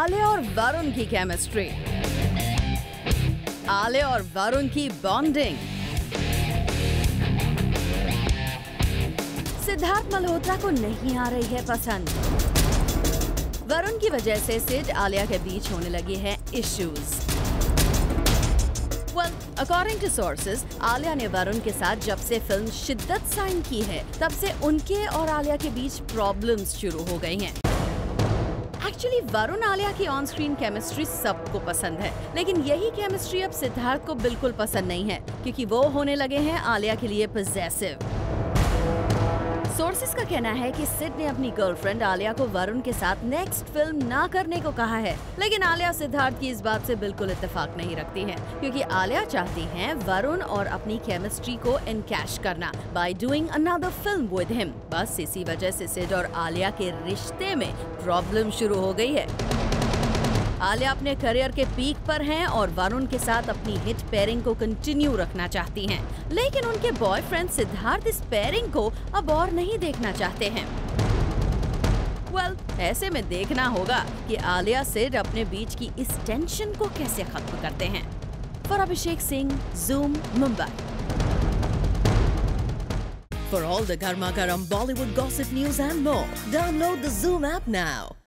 आलिया और वरुण की केमिस्ट्री, आलिया और वरुण की बॉन्डिंग, सिद्धार्थ मल्होत्रा को नहीं आ रही है पसंद, वरुण की वजह से सिड आलिया के बीच होने लगे हैं issues. Well, according to sources, Alia ने वरुण के साथ जब से फिल्म शिद्दत साइन की है तब से उनके और आलिया के बीच प्रॉब्लम्स शुरू हो गई हैं। एक्चुअली वरुण आलिया की ऑन स्क्रीन केमिस्ट्री सबको पसंद है, लेकिन यही केमिस्ट्री अब सिद्धार्थ को बिल्कुल पसंद नहीं है क्योंकि वो होने लगे हैं आलिया के लिए पजेसिव। सोर्सेस का कहना है कि सिड ने अपनी गर्लफ्रेंड आलिया को वरुण के साथ नेक्स्ट फिल्म ना करने को कहा है, लेकिन आलिया सिद्धार्थ की इस बात से बिल्कुल इत्तेफाक नहीं रखती हैं, क्योंकि आलिया चाहती हैं वरुण और अपनी केमिस्ट्री को एनकैश करना by doing another film with him. बस इसी वजह से सिड और आलिया के रिश्ते में प्रॉब्लम शुरू हो गई है। आलिया अपने करियर के पीक पर हैं और वरुण के साथ अपनी हिट पेयरिंग को कंटिन्यू रखना चाहती हैं, लेकिन उनके बॉयफ्रेंड सिद्धार्थ इस पेयरिंग को अब और नहीं देखना चाहते हैं। ऐसे में देखना होगा कि आलिया सिड अपने बीच की इस टेंशन को कैसे खत्म करते हैं। For Abhishek Singh, Zoom, Mumbai. For all the Garma Garam Bollywood gossip news and more, download the Zoom app now.